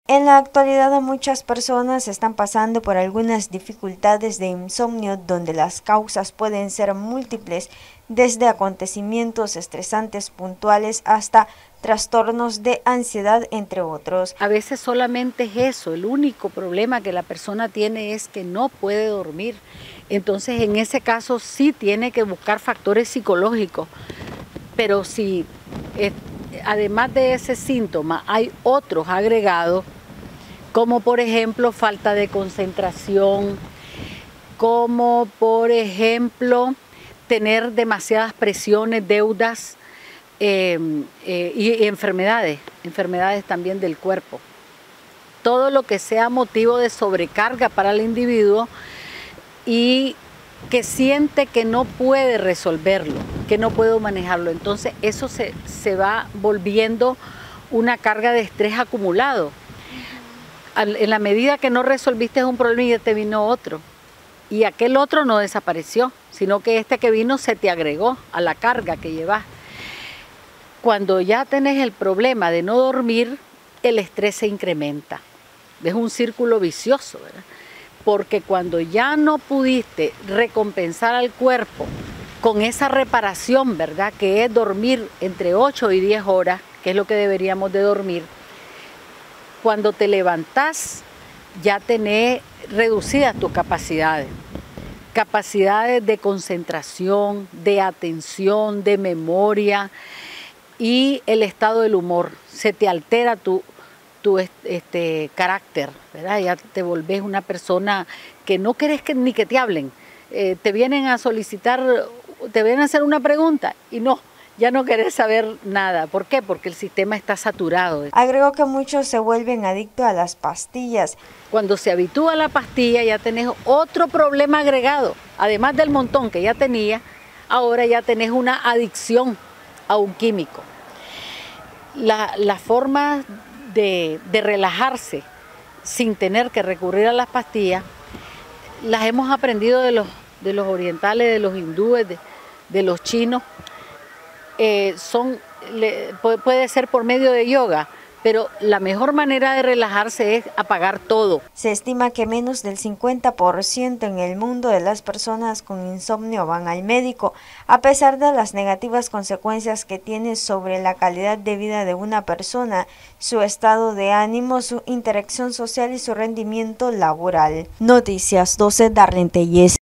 En la actualidad muchas personas están pasando por algunas dificultades de insomnio donde las causas pueden ser múltiples, desde acontecimientos estresantes puntuales hasta trastornos de ansiedad, entre otros. A veces solamente es eso, el único problema que la persona tiene es que no puede dormir. Entonces en ese caso sí tiene que buscar factores psicológicos, pero si además de ese síntoma hay otros agregados, como por ejemplo falta de concentración, como por ejemplo tener demasiadas presiones, deudas y enfermedades también del cuerpo. Todo lo que sea motivo de sobrecarga para el individuo y que siente que no puede resolverlo, que no puede manejarlo. Entonces eso se va volviendo una carga de estrés acumulado. En la medida que no resolviste un problema y ya te vino otro. Y aquel otro no desapareció, sino que este que vino se te agregó a la carga que llevas. Cuando ya tenés el problema de no dormir, el estrés se incrementa. Es un círculo vicioso, ¿verdad? Porque cuando ya no pudiste recompensar al cuerpo con esa reparación, ¿verdad?, que es dormir entre 8 y 10 horas, que es lo que deberíamos de dormir, cuando te levantás ya tenés reducidas tus capacidades de concentración, de atención, de memoria y el estado del humor. Se te altera tu carácter, ¿verdad? Ya te volvés una persona que no querés ni que te hablen. Te vienen a solicitar, te vienen a hacer una pregunta y no, ya no querés saber nada. ¿Por qué? Porque el sistema está saturado. Agregó que muchos se vuelven adictos a las pastillas. Cuando se habitúa a la pastilla ya tenés otro problema agregado. Además del montón que ya tenía, ahora ya tenés una adicción a un químico. La forma de relajarse sin tener que recurrir a las pastillas las hemos aprendido de los orientales, de los hindúes, de los chinos. Puede ser por medio de yoga, pero la mejor manera de relajarse es apagar todo. Se estima que menos del 50% en el mundo de las personas con insomnio van al médico, a pesar de las negativas consecuencias que tiene sobre la calidad de vida de una persona, su estado de ánimo, su interacción social y su rendimiento laboral. Noticias 12, Darlene Tellez.